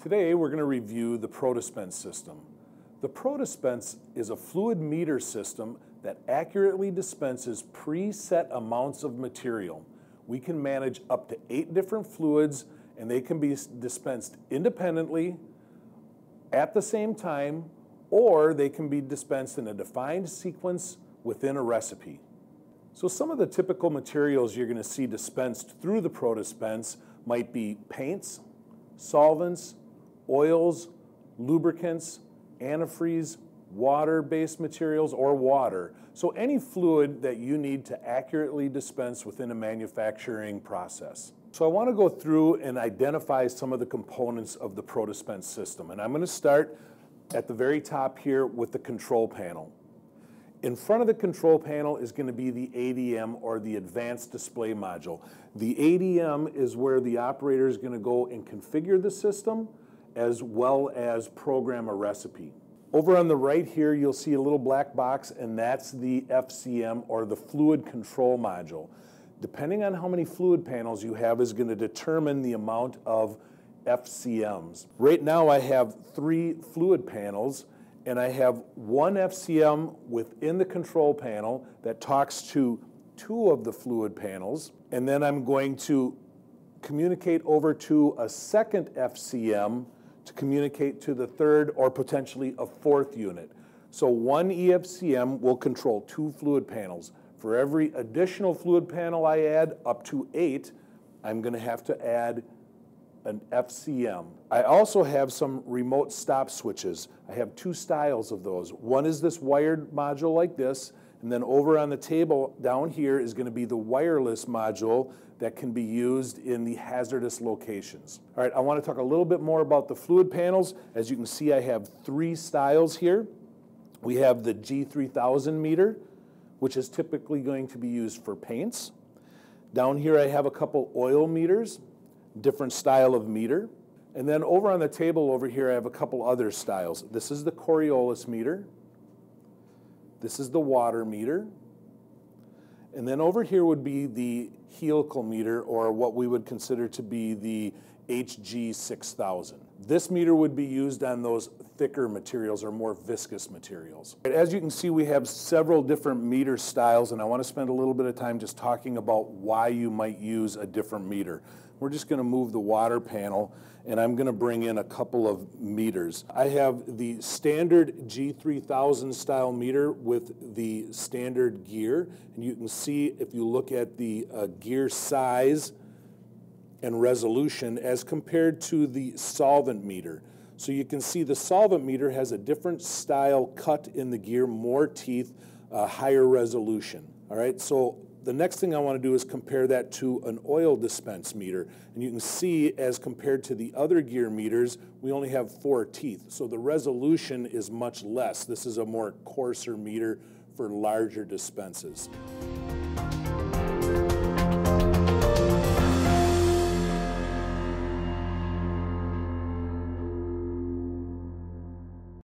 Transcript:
Today we're going to review the ProDispense system. The ProDispense is a fluid meter system that accurately dispenses preset amounts of material. We can manage up to 8 different fluids and they can be dispensed independently at the same time, or they can be dispensed in a defined sequence within a recipe. So some of the typical materials you're going to see dispensed through the ProDispense might be paints, solvents, oils, lubricants, antifreeze, water-based materials, or water. So any fluid that you need to accurately dispense within a manufacturing process. So I want to go through and identify some of the components of the ProDispense system. And I'm going to start at the very top here with the control panel. In front of the control panel is going to be the ADM, or the Advanced Display Module. The ADM is where the operator is going to go and configure the system as well as program a recipe. Over on the right here you'll see a little black box, and that's the FCM, or the Fluid Control Module. Depending on how many fluid panels you have is going to determine the amount of FCMs. Right now I have 3 fluid panels, and I have one FCM within the control panel that talks to 2 of the fluid panels, and then I'm going to communicate over to a second FCM to communicate to the 3rd or potentially a 4th unit. So one EFCM will control 2 fluid panels. For every additional fluid panel I add, up to 8, I'm going to have to add an FCM. I also have some remote stop switches. I have 2 styles of those. One is this wired module like this, and then over on the table down here is going to be the wireless module that can be used in the hazardous locations. All right, I want to talk a little bit more about the fluid panels. As you can see, I have 3 styles here. We have the G3000 meter, which is typically going to be used for paints. Down here I have a couple oil meters, different style of meter. And then over on the table over here I have a couple other styles. This is the Coriolis meter. This is the water meter. And then over here would be the helical meter, or what we would consider to be the HG6000. This meter would be used on those thicker materials or more viscous materials. As you can see, we have several different meter styles, and I want to spend a little bit of time just talking about why you might use a different meter. We're just going to move the water panel, and I'm going to bring in a couple of meters. I have the standard G3000 style meter with the standard gear, and you can see if you look at the gear size and resolution as compared to the solvent meter. So you can see the solvent meter has a different style cut in the gear, more teeth, higher resolution. All right, so the next thing I want to do is compare that to an oil dispense meter. And you can see as compared to the other gear meters, we only have 4 teeth. So the resolution is much less. This is a more coarser meter for larger dispenses.